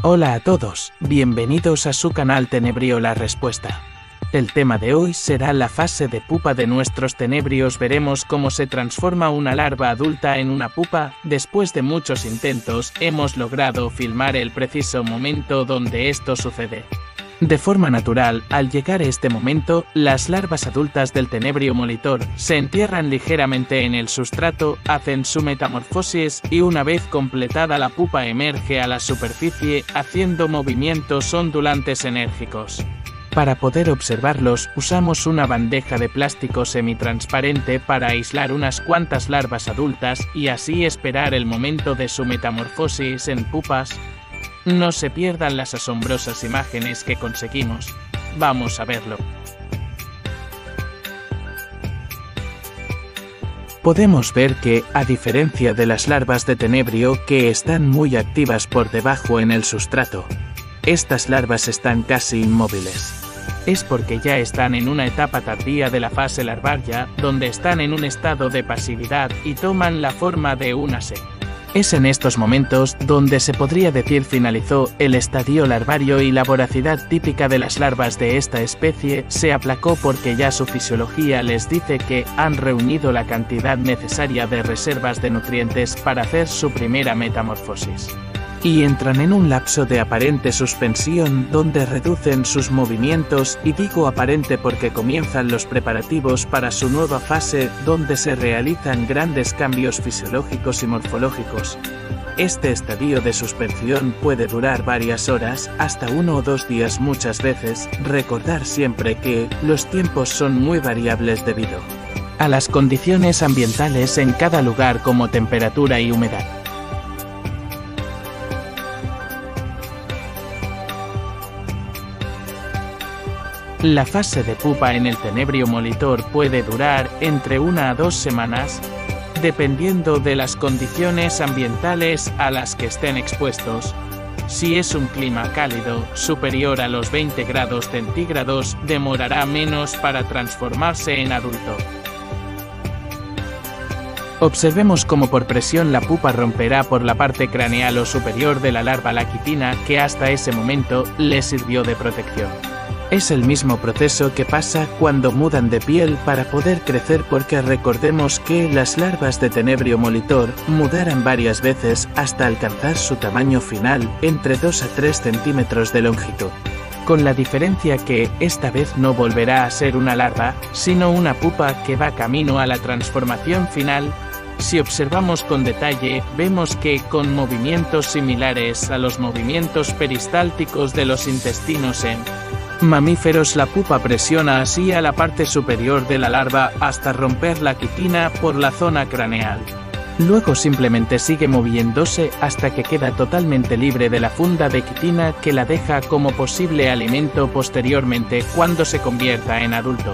Hola a todos, bienvenidos a su canal Tenebrio La Respuesta. El tema de hoy será la fase de pupa de nuestros tenebrios. Veremos cómo se transforma una larva adulta en una pupa. Después de muchos intentos, hemos logrado filmar el preciso momento donde esto sucede. De forma natural, al llegar a este momento, las larvas adultas del tenebrio molitor se entierran ligeramente en el sustrato, hacen su metamorfosis y una vez completada la pupa emerge a la superficie haciendo movimientos ondulantes enérgicos. Para poder observarlos, usamos una bandeja de plástico semitransparente para aislar unas cuantas larvas adultas y así esperar el momento de su metamorfosis en pupas. No se pierdan las asombrosas imágenes que conseguimos. Vamos a verlo. Podemos ver que, a diferencia de las larvas de tenebrio que están muy activas por debajo en el sustrato, estas larvas están casi inmóviles. Es porque ya están en una etapa tardía de la fase larvaria, donde están en un estado de pasividad y toman la forma de una C. Es en estos momentos donde se podría decir finalizó el estadio larvario y la voracidad típica de las larvas de esta especie se aplacó porque ya su fisiología les dice que han reunido la cantidad necesaria de reservas de nutrientes para hacer su primera metamorfosis. Y entran en un lapso de aparente suspensión donde reducen sus movimientos, y digo aparente porque comienzan los preparativos para su nueva fase donde se realizan grandes cambios fisiológicos y morfológicos. Este estadio de suspensión puede durar varias horas, hasta 1 o 2 días muchas veces. Recordar siempre que los tiempos son muy variables debido a las condiciones ambientales en cada lugar como temperatura y humedad. La fase de pupa en el tenebrio molitor puede durar entre 1 a 2 semanas, dependiendo de las condiciones ambientales a las que estén expuestos. Si es un clima cálido, superior a los 20 grados centígrados, demorará menos para transformarse en adulto. Observemos cómo por presión la pupa romperá por la parte craneal o superior de la larva la quitina que hasta ese momento le sirvió de protección. Es el mismo proceso que pasa cuando mudan de piel para poder crecer, porque recordemos que las larvas de tenebrio molitor mudarán varias veces hasta alcanzar su tamaño final, entre 2 a 3 centímetros de longitud. Con la diferencia que esta vez no volverá a ser una larva, sino una pupa que va camino a la transformación final. Si observamos con detalle, vemos que con movimientos similares a los movimientos peristálticos de los intestinos en mamíferos, la pupa presiona así a la parte superior de la larva hasta romper la quitina por la zona craneal. Luego simplemente sigue moviéndose hasta que queda totalmente libre de la funda de quitina que la deja como posible alimento posteriormente cuando se convierta en adulto.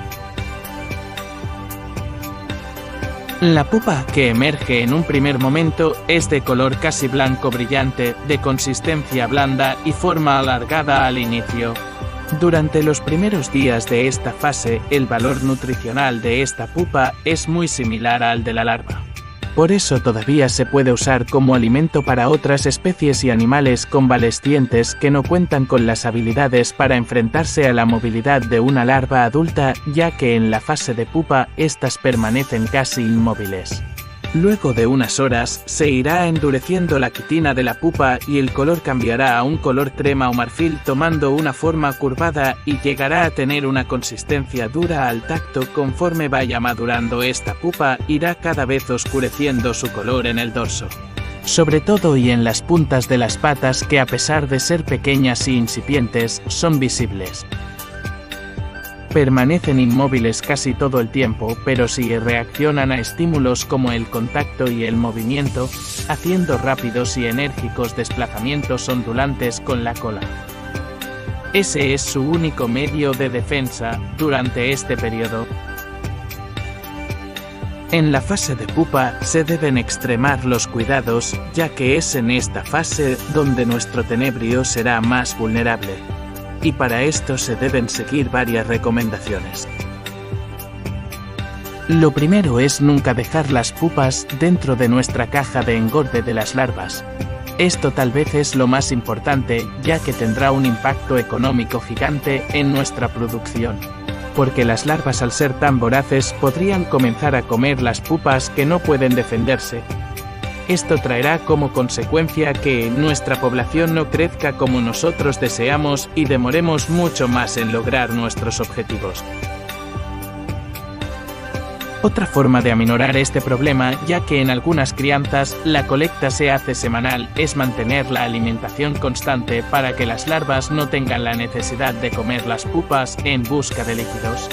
La pupa que emerge en un primer momento es de color casi blanco brillante, de consistencia blanda y forma alargada al inicio. Durante los primeros días de esta fase, el valor nutricional de esta pupa es muy similar al de la larva. Por eso todavía se puede usar como alimento para otras especies y animales convalecientes que no cuentan con las habilidades para enfrentarse a la movilidad de una larva adulta, ya que en la fase de pupa estas permanecen casi inmóviles. Luego de unas horas, se irá endureciendo la quitina de la pupa y el color cambiará a un color crema o marfil, tomando una forma curvada, y llegará a tener una consistencia dura al tacto. Conforme vaya madurando esta pupa, irá cada vez oscureciendo su color en el dorso, sobre todo y en las puntas de las patas, que a pesar de ser pequeñas y incipientes, son visibles. Permanecen inmóviles casi todo el tiempo, pero sí reaccionan a estímulos como el contacto y el movimiento, haciendo rápidos y enérgicos desplazamientos ondulantes con la cola. Ese es su único medio de defensa durante este periodo. En la fase de pupa se deben extremar los cuidados, ya que es en esta fase donde nuestro tenebrio será más vulnerable. Y para esto se deben seguir varias recomendaciones. Lo primero es nunca dejar las pupas dentro de nuestra caja de engorde de las larvas, Esto tal vez es lo más importante, ya que tendrá un impacto económico gigante en nuestra producción. Porque las larvas, al ser tan voraces, podrían comenzar a comer las pupas que no pueden defenderse. Esto traerá como consecuencia que nuestra población no crezca como nosotros deseamos y demoremos mucho más en lograr nuestros objetivos. Otra forma de aminorar este problema, ya que en algunas crianzas la colecta se hace semanal, es mantener la alimentación constante para que las larvas no tengan la necesidad de comer las pupas en busca de líquidos.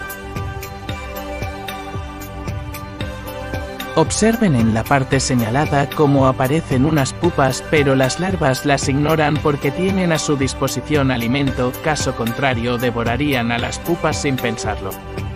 Observen en la parte señalada cómo aparecen unas pupas, pero las larvas las ignoran porque tienen a su disposición alimento, caso contrario devorarían a las pupas sin pensarlo.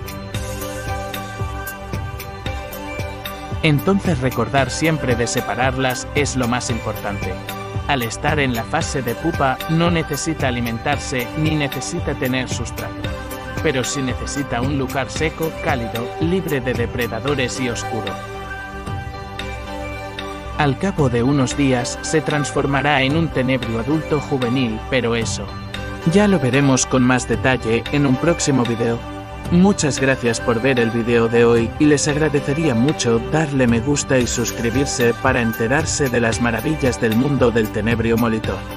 Entonces recordar siempre de separarlas es lo más importante. Al estar en la fase de pupa no necesita alimentarse ni necesita tener sustrato. Pero sí necesita un lugar seco, cálido, libre de depredadores y oscuro. Al cabo de unos días se transformará en un tenebrio adulto juvenil, pero eso ya lo veremos con más detalle en un próximo video. Muchas gracias por ver el video de hoy y les agradecería mucho darle me gusta y suscribirse para enterarse de las maravillas del mundo del Tenebrio Molitor.